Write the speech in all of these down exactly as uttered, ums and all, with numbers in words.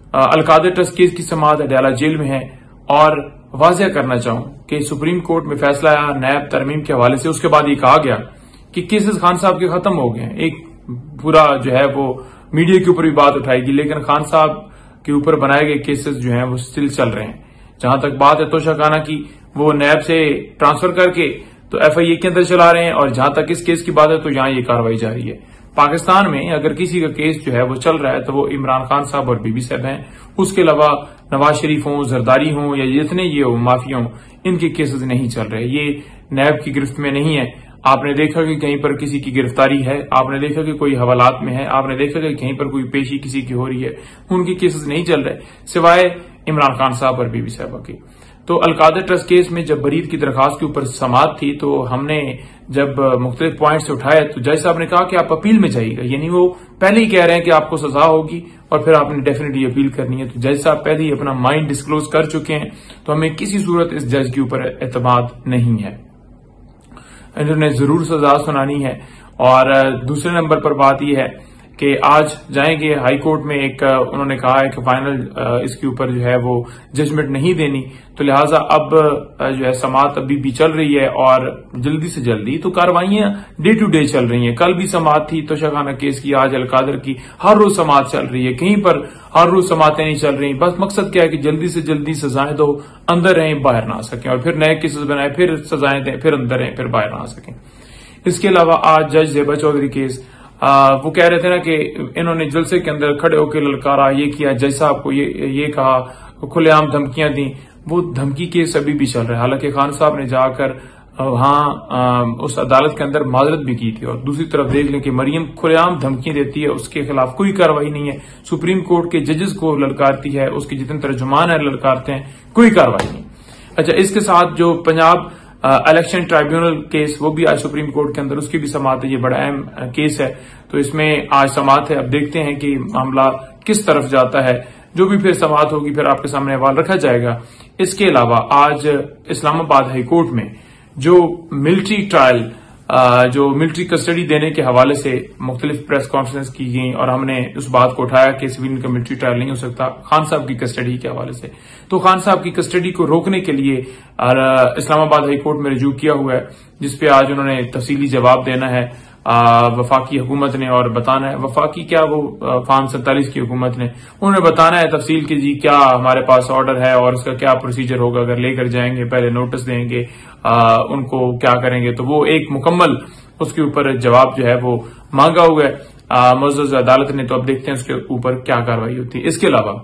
Al-Qadir trust case की समाअत Adiala jail में है और वाज़ेह करना चाहूं कि सुप्रीम कोर्ट में फैसला आया नैब तरमीम के हवाले से। उसके बाद ये कहा गया कि केसेस खान साहब के खत्म हो गए हैं। एक पूरा जो है वो मीडिया के ऊपर भी बात उठाएगी, लेकिन खान साहब के ऊपर बनाए गए केसेस जो हैं वो स्टिल चल रहे हैं। जहां तक बात है तोशाखाना की, वो नैब से ट्रांसफर करके तो एफआईए के अंदर चला रहे हैं, और जहां तक इस केस की बात है तो यहां ये कार्रवाई जारी है। पाकिस्तान में अगर किसी का केस जो है वो चल रहा है तो वो इमरान खान साहब और बीबी साहब हैं। उसके अलावा नवाज शरीफ हों, जरदारी हों या जितने ये हो माफिया हों, इनके केसेस नहीं चल रहे। ये नैब की गिरफ्त में नहीं है। आपने देखा कि कहीं पर किसी की गिरफ्तारी है, आपने देखा कि कोई हवालात में है, आपने देखा कि कहीं पर कोई पेशी किसी की हो रही है, उनके केसेस नहीं चल रहे सिवाय इमरान खान साहब और बीबी साहबा की। तो अलकादर ट्रस्ट केस में जब बरीद की दरखास्त के ऊपर समाअत थी तो हमने जब मुख्तलिफ पॉइंट्स उठाए तो जज साहब ने कहा कि आप अपील में जाइएगा, यानी वो पहले ही कह रहे हैं कि आपको सजा होगी और फिर आपने डेफिनेटली अपील करनी है। तो जज साहब पहले ही अपना माइंड डिस्क्लोज कर चुके हैं, तो हमें किसी सूरत इस जज के ऊपर एतमाद नहीं है। इन्होंने जरूर सजा सुनानी है। और दूसरे नंबर पर बात यह है कि आज जाएंगे हाई कोर्ट में, एक उन्होंने कहा है कि फाइनल इसके ऊपर जो है वो जजमेंट नहीं देनी, तो लिहाजा अब जो है समाअत अभी भी चल रही है और जल्दी से जल्दी तो कार्रवाइयां डे टू डे चल रही हैं। कल भी समाअत थी तोशाखाना केस की, आज अलकादर की, हर रोज समाअत चल रही है। कहीं पर हर रोज समाअतें नहीं चल रही। बस मकसद क्या है कि जल्दी से जल्दी सजाएं दो, अंदर रहें बाहर ना आ सकें, और फिर नए केसेस बनाए, फिर सजाएं दें, फिर अंदर रहें, फिर बाहर ना आ सकें। इसके अलावा आज जज जेबा चौधरी केस, आ, वो कह रहे थे ना कि इन्होंने जलसे के अंदर खड़े होकर ललकारा, ये किया, जज साहब को ये ये कहा, खुलेआम धमकियां दी। वो धमकी केस अभी भी चल रहा है। हालांकि खान साहब ने जाकर वहां उस अदालत के अंदर माजरत भी की थी, और दूसरी तरफ देख लें कि मरियम खुलेआम धमकियां देती है, उसके खिलाफ कोई कार्रवाई नहीं है। सुप्रीम कोर्ट के जजेस को ललकारती है, उसके जितने तर्जुमान है ललकारते हैं, कोई कार्रवाई नहीं। अच्छा, इसके साथ जो पंजाब इलेक्शन ट्राइब्यूनल केस, वो भी आज सुप्रीम कोर्ट के अंदर, उसकी भी समाअत है। ये बड़ा अहम केस है, तो इसमें आज समाअत है। अब देखते हैं कि मामला किस तरफ जाता है। जो भी फिर समाअत होगी फिर आपके सामने अहवाल रखा जाएगा। इसके अलावा आज इस्लामाबाद हाई कोर्ट में जो मिलिट्री ट्रायल, जो मिलिट्री कस्टडी देने के हवाले से मुख्तलिफ प्रेस कॉन्फ्रेंस की गई, और हमने उस बात को उठाया कि सिविलियन का मिलिट्री ट्रायल नहीं हो सकता खान साहब की कस्टडी के हवाले से। तो खान साहब की कस्टडी को रोकने के लिए इस्लामाबाद हाई कोर्ट में रजू किया हुआ है, जिसपे आज उन्होंने तफसीली जवाब देना है वफाकी हुकूमत ने, और बताना है वफाकी क्या, वो फार्म सैंतालीस की हुकूमत ने, उन्होंने बताना है तफसील की जी क्या हमारे पास ऑर्डर है और उसका क्या प्रोसीजर होगा। अगर लेकर जाएंगे, पहले नोटिस देंगे, आ, उनको क्या करेंगे, तो वो एक मुकम्मल उसके ऊपर जवाब जो है वो मांगा हुआ है मुअज़्ज़ज़ अदालत ने। तो अब देखते हैं उसके ऊपर क्या कार्रवाई होती है। इसके अलावा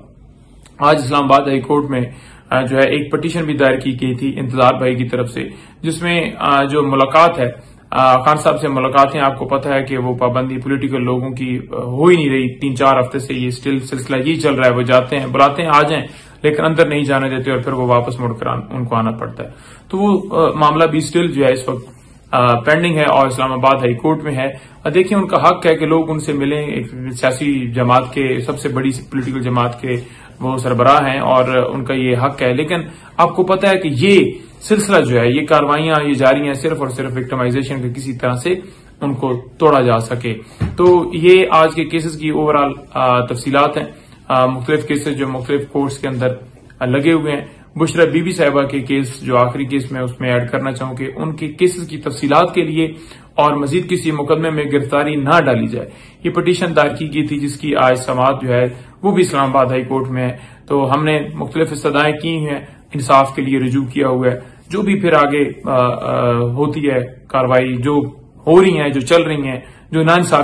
आज इस्लामाबाद हाई कोर्ट में जो है एक पटिशन भी दायर की गई थी इंतजार भाई की तरफ से, जिसमें जो मुलाकात है खान साहब से मुलाकातें, आपको पता है कि वो पाबंदी पॉलिटिकल लोगों की हो ही नहीं रही। तीन चार हफ्ते से ये स्टिल सिलसिला यही चल रहा है। वो जाते हैं, बुलाते हैं, आ जाएं, लेकिन अंदर नहीं जाने देते और फिर वो वापस मुड़कर उनको आना पड़ता है। तो वो आ, मामला भी स्टिल जो है इस वक्त पेंडिंग है और इस्लामाबाद हाई कोर्ट में है। देखिए, उनका हक है कि लोग उनसे मिलें। एक सियासी जमात के, सबसे बड़ी पोलिटिकल जमात के वो सरबराह हैं और उनका ये हक है, लेकिन आपको पता है कि ये सिलसिला जो है, ये कार्रवाइयां ये जारी हैं सिर्फ और सिर्फ विक्टिमाइजेशन के किसी तरह से उनको तोड़ा जा सके। तो ये आज के केसेस की ओवरऑल तफसीलात हैं। मुख्तलिफ केसेस जो मुख्तलिफ कोर्ट्स के अंदर लगे हुए हैं। बुशरा बीबी साहिबा के केस जो आखिरी केस में उसमें ऐड करना चाहूं कि उनके केसेस की तफसीलात के लिए और मजीद किसी मुकदमे में गिरफ्तारी ना डाली जाए, ये पटिशन दायर की गई थी, जिसकी आज समाअत जो है वो भी इस्लामाबाद हाई कोर्ट में है। तो हमने मुख्तलिफ सदाएं की हैं, इंसाफ के लिए रजू किया हुआ है। जो भी फिर आगे आ, आ, होती है कार्रवाई, जो हो रही है, जो चल रही है, जो नाइंसाफी